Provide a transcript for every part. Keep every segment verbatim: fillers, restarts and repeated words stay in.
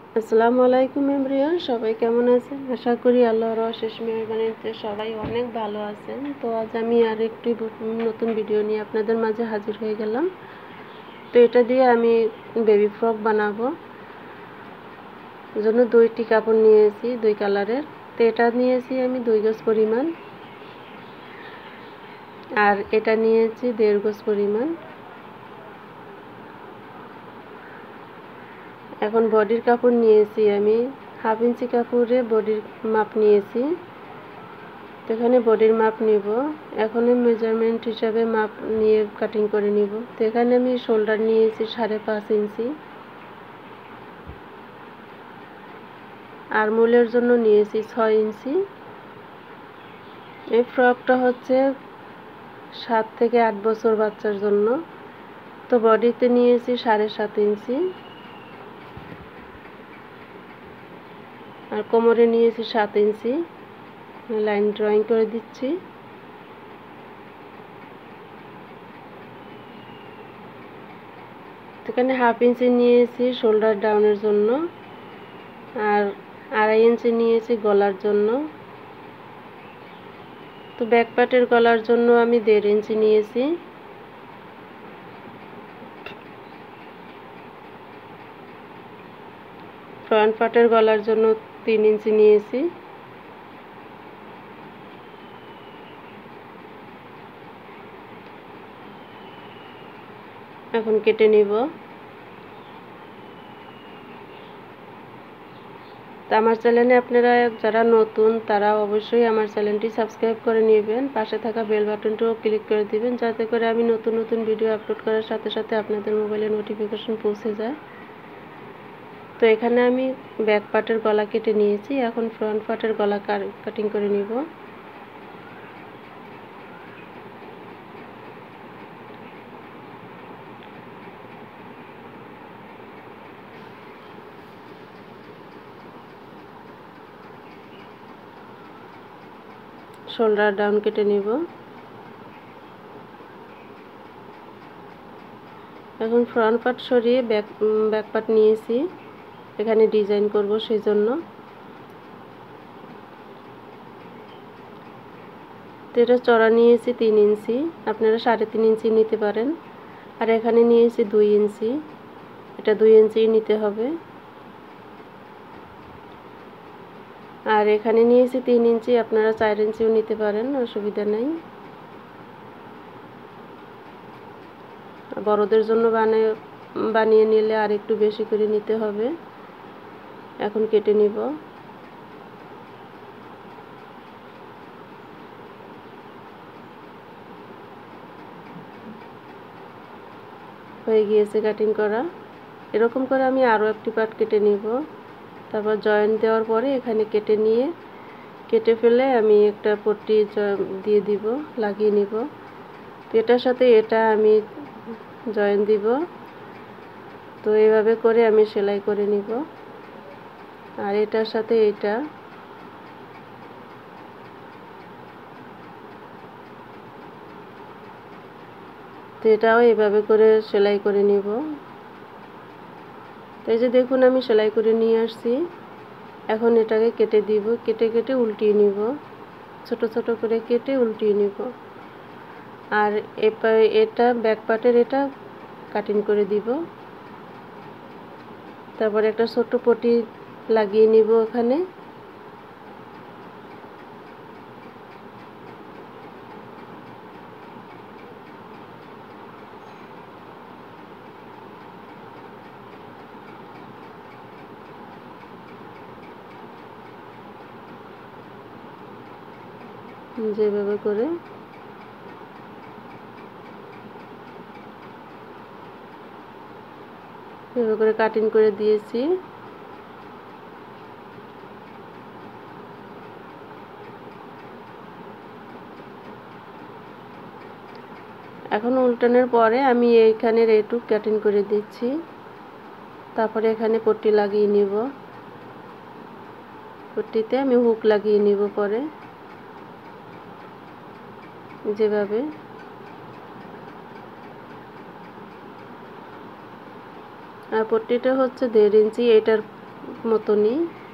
আসসালামু আলাইকুম এভরিওয়ান, সবাই কেমন আছেন? আশা করি আল্লাহর অশেষ মেহেরবানিতে সবাই অনেক ভালো আছেন। তো আজ আমি আর একটি নতুন ভিডিও নিয়ে আপনাদের মাঝে হাজির হয়ে গেলাম। তো এটা দিয়ে আমি বেবি ফ্রক বানাবো, জন্য দুইটি কাপড় নিয়েছি দুই কালারের। তো এটা নিয়েছি আমি দুই গজ পরিমাণ, আর এটা নিয়েছি দেড় গজ পরিমাণ। এখন বডির কাপড় নিয়েছি আমি হাফ ইঞ্চি কাপড়ে বডির মাপ নিয়েছি। তো এখানে বডির মাপ নিব, এখন মেজারমেন্ট হিসাবে মাপ নিয়ে কাটিং করে নিব। তো এখানে আমি শোল্ডার নিয়েছি সাড়ে পাঁচ ইঞ্চি, আর মূলের জন্য নিয়েছি ছয় ইঞ্চি। এই ফ্রকটা হচ্ছে সাত থেকে আট বছর বাচ্চার জন্য। তো বডিতে নিয়েছি সাড়ে সাত ইঞ্চি, আর কোমরে নিয়েছি সাত ইঞ্চি। লাইন ড্রয়িং করে দিচ্ছি। এখানে হাফ ইঞ্চি নিয়েছি শোল্ডার ডাউনের জন্য, আর আড়াই ইঞ্চি নিয়েছি গলার জন্য। তো ব্যাক পার্টের গলার জন্য আমি দেড় ইঞ্চি নিয়েছি। ফ্রন্ট পার্টের গলার জন্য তিন ইঞ্চি নিয়েছি। এখন কেটে নিব। তো আমার চ্যানেলে আপনারা যারা নতুন তারা অবশ্যই আমার চ্যানেলটি সাবস্ক্রাইব করে নেবেন, পাশে থাকা বেল বাটনটিও ক্লিক করে দিবেন, যাতে করে আমি নতুন নতুন ভিডিও আপলোড করার সাথে সাথে আপনাদের মোবাইলে নোটিফিকেশন পৌঁছে যায়। তো এখানে আমি ব্যাক পার্টের গলা কেটে নিয়েছি, এখন ফ্রন্ট পার্টের গলা কাটিং করে নিব। শোল্ডার ডাউন কেটে নিব। এখন ফ্রন্ট পার্ট সরিয়ে ব্যাক ব্যাক পার্ট নিয়েছি, এখানে ডিজাইন করব সেই জন্য। তো এটা চড়া নিয়েছি তিন ইঞ্চি, আপনারা সাড়ে তিন ইঞ্চি নিতে পারেন। আর এখানে নিয়েছি দুই ইঞ্চি, এটা দুই ইঞ্চি নিতে হবে। আর এখানে নিয়েছি তিন ইঞ্চি, আপনারা চার ইঞ্চিও নিতে পারেন, অসুবিধা নেই। বড়দের জন্য বানিয়ে বানিয়ে নিলে আর একটু বেশি করে নিতে হবে। এখন কেটে নিব। হয়ে গিয়েছে কাটিং করা। এরকম করে আমি আরও একটি পার্ট কেটে নিব। তারপর জয়েন্ট দেওয়ার পরে এখানে কেটে নিয়ে কেটে ফেলে আমি একটা পট্টি দিয়ে দিব, লাগিয়ে নিব। তো এটার সাথে এটা আমি জয়েন দিব। তো এইভাবে করে আমি সেলাই করে নিব, আর এটার সাথে এটা। তো এটাও এইভাবে করে সেলাই করে নিব। তো এই যে দেখুন আমি সেলাই করে নিয়ে আসছি। এখন এটাকে কেটে দিব, কেটে কেটে উল্টিয়ে নিব, ছোট ছোট করে কেটে উল্টিয়ে নিব। আর এটা ব্যাক পার্টের এটা কাটিং করে দিব। তারপর একটা ছোট পটি লাগিয়ে নিব এখানে। যেভাবে করে এভাবে করে কাটিং করে দিয়েছি। এখন উল্টানোর পরে আমি এইখানের এইটুক কাটিং করে দিচ্ছি। তারপরে এখানে পট্টি লাগিয়ে নিব, পট্টিতে আমি হুক লাগিয়ে নিব পরে, যেভাবে। আর পট্টিটা হচ্ছে দেড় ইঞ্চি, এটার মতনই,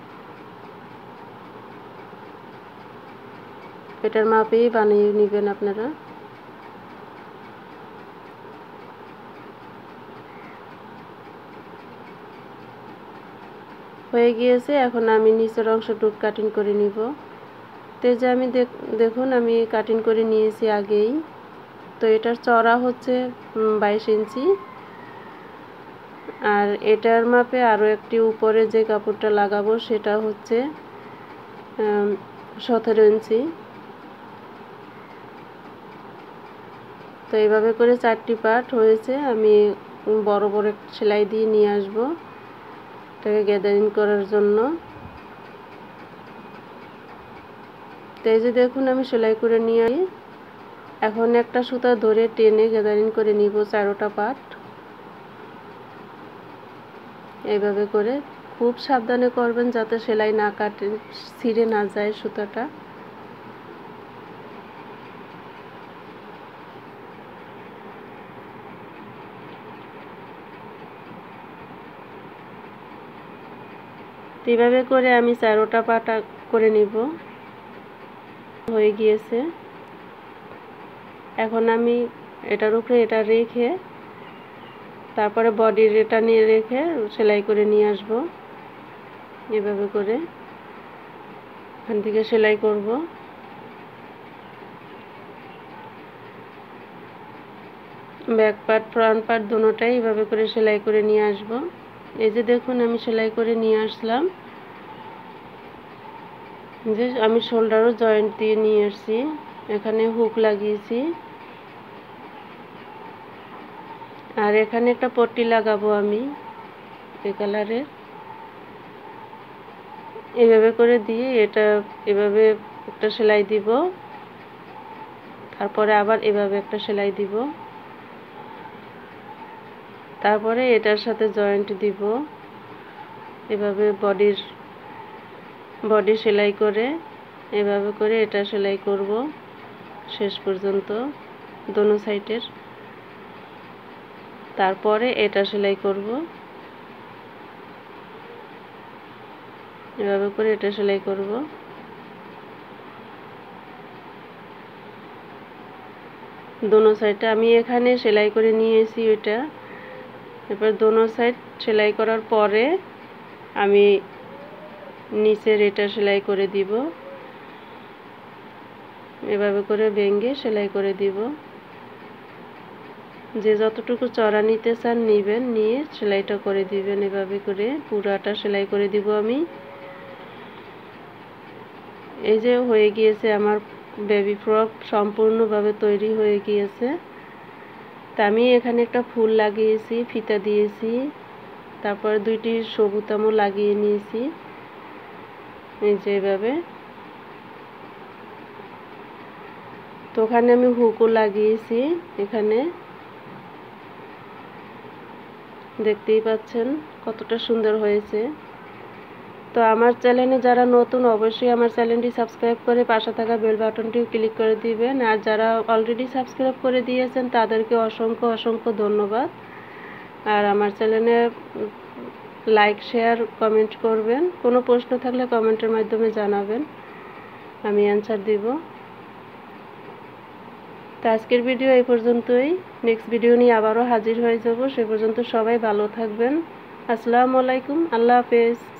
এটার মাপেই বানিয়ে নেবেন আপনারা। হয়ে গিয়েছে, এখন আমি নিচের অংশটুকু কাটিং করে নিব। তো যে আমি দেখুন আমি কাটিং করে নিয়েছি আগেই। তো এটার চওড়া হচ্ছে বাইশ ইঞ্চি, আর এটার মাপে আরও একটি উপরে যে কাপড়টা লাগাবো সেটা হচ্ছে সতেরো ইঞ্চি। তো এইভাবে করে চারটি পার্ট হয়েছে। আমি বড় বড় সেলাই দিয়ে নিয়ে আসবো এটাকে গ্যাদারিং করার জন্য। তো এই যে দেখুন আমি সেলাই করে নিয়ে আসি। এখন একটা সুতা ধরে টেনে গ্যাদারিং করে নিব চারোটা পার্ট। এইভাবে করে খুব সাবধানে করবেন যাতে সেলাই না কাটে, ছিঁড়ে না যায় সুতাটা। এইভাবে করে আমি চারোটা পার্ট করে নিব। হয়ে গিয়েছে, এখন আমি এটার উপরে এটা রেখে তারপরে বডির এটা নিয়ে রেখে সেলাই করে নিয়ে আসব। এভাবে করে এখান থেকে সেলাই করব। ব্যাক পার্ট ফ্রন্ট পার্ট দুটোটাই এভাবে করে সেলাই করে নিয়ে আসব। এই যে দেখুন আমি সেলাই করে নিয়ে আসলাম। যে আমি শোল্ডারও জয়েন্ট দিয়ে নিয়ে আসছি, এখানে হুক লাগিয়েছি, আর এখানে একটা পট্টি লাগাবো আমি এই কালারের। এভাবে করে দিয়ে এটা এভাবে একটা সেলাই দিব, তারপরে আবার এভাবে একটা সেলাই দিব, তারপরে এটার সাথে জয়েন্ট দিব। এভাবে বডির বডি সেলাই করে এভাবে করে এটা সেলাই করব শেষ পর্যন্ত দোনো সাইডের। তারপরে এটা সেলাই করব, এভাবে করে এটা সেলাই করব। দোনো সাইডে আমি এখানে সেলাই করে নিয়েছি ওইটা। এবার দোনো সাইড সেলাই করার পরে আমি নিচের এটা সেলাই করে দিব, এভাবে করে ভেঙে সেলাই করে দিব। যে যতটুকু চড়া নিতে চান নেবেন, নিয়ে সেলাইটা করে দিবেন। এভাবে করে পুরাটা সেলাই করে দিব আমি। এই যে হয়ে গিয়েছে আমার বেবি ফ্রক সম্পূর্ণভাবে তৈরি হয়ে গিয়েছে। তা আমি এখানে একটা ফুল লাগিয়েছি, ফিতা দিয়েছি, তারপর দুইটি সবুতামও লাগিয়ে নিয়েছি এই যে এভাবে। তো ওখানে আমি হুকও লাগিয়েছি, এখানে দেখতেই পাচ্ছেন কতটা সুন্দর হয়েছে। তো আমার চ্যানেলে যারা নতুন অবশ্যই আমার চ্যানেলটি সাবস্ক্রাইব করে পাশে থাকা বেল বাটনটিও ক্লিক করে দিবেন, আর যারা অলরেডি সাবস্ক্রাইব করে দিয়েছেন তাদেরকে অসংখ্য অসংখ্য ধন্যবাদ। আর আমার চ্যানেলে লাইক শেয়ার কমেন্ট করবেন, কোনো প্রশ্ন থাকলে কমেন্টের মাধ্যমে জানাবেন, আমি অ্যান্সার দিব। তো আজকের ভিডিও এই পর্যন্তই, নেক্সট ভিডিও নিয়ে আবারও হাজির হয়ে যাব। সে পর্যন্ত সবাই ভালো থাকবেন। আসসালামু আলাইকুম, আল্লাহ হাফেজ।